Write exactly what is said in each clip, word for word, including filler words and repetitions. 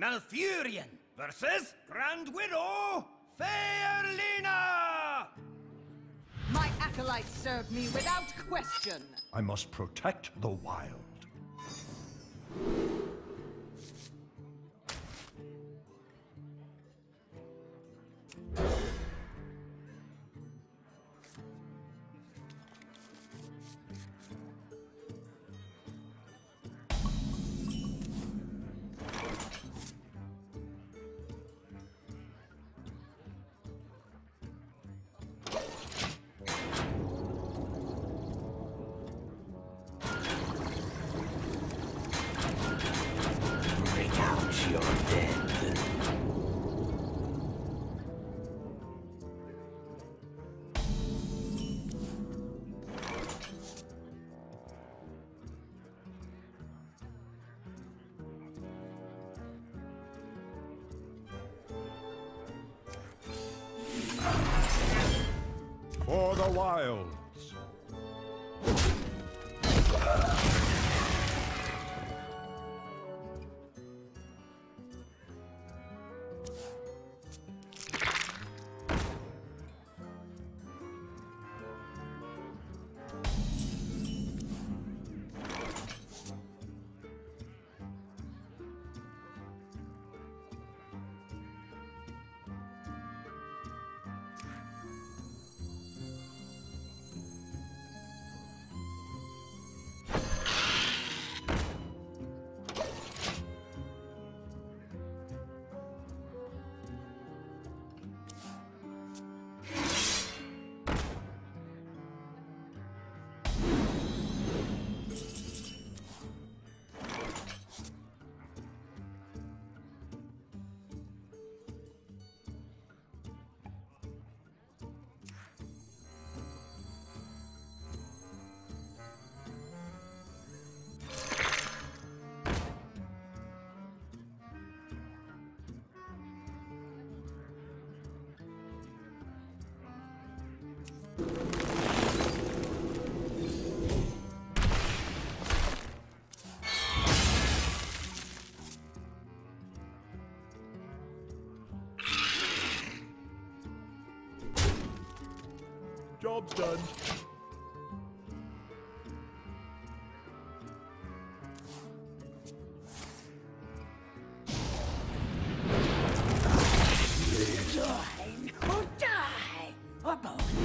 Malfurion versus Grand Widow Fairlina! My acolytes serve me without question. I must protect the wild. For the wilds. Job's done. Join or die, or both.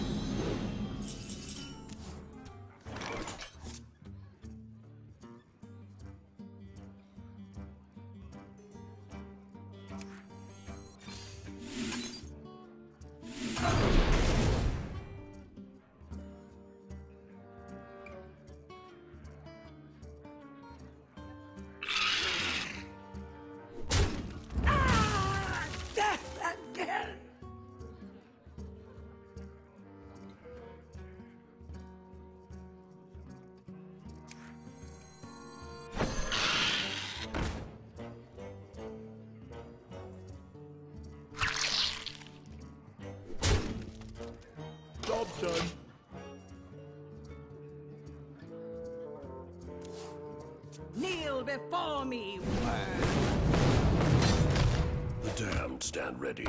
Job's done. Kneel before me, worm. The damned stand ready.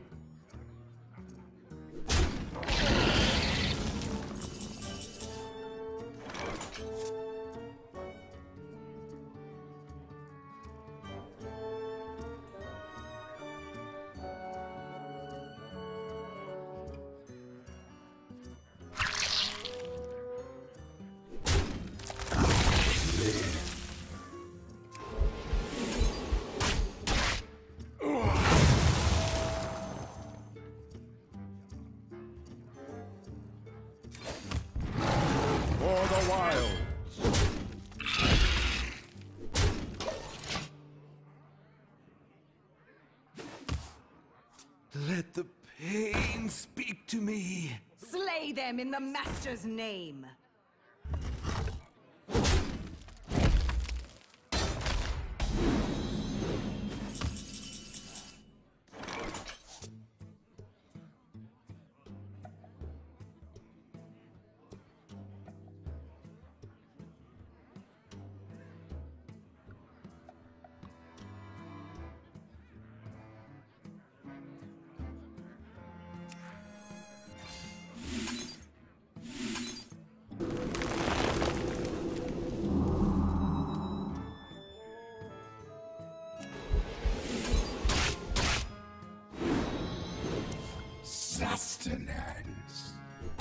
For the wilds. Let the pain speak to me. Slay them in the Master's name. Sustenance.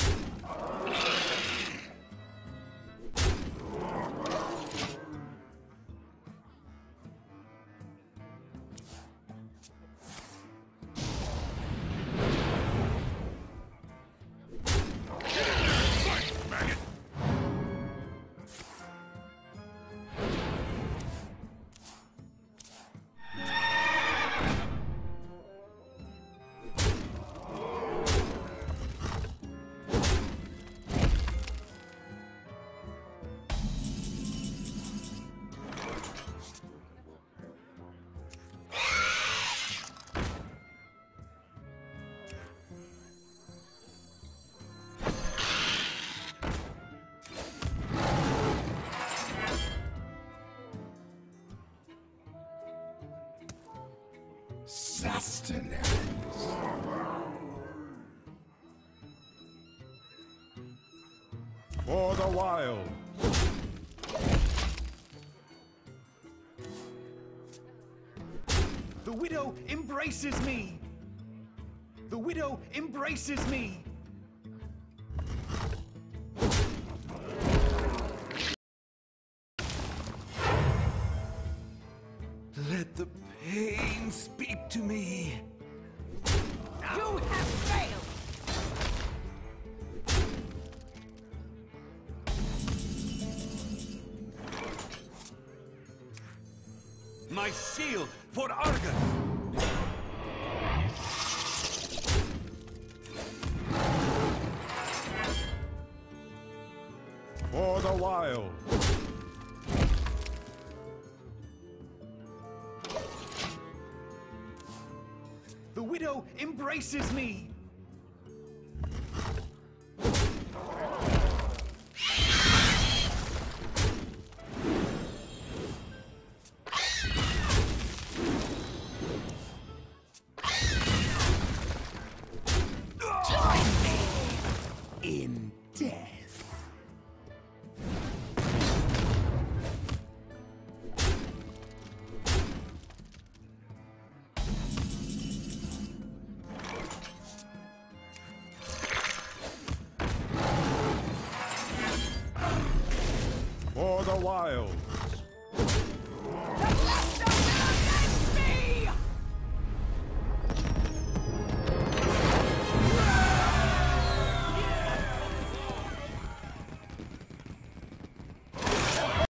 Sustenance. For the wild. The widow embraces me. The widow embraces me. Let the pain speak to me. You have failed! My shield for Argus. For the wild. The widow embraces me. In death. For the wild.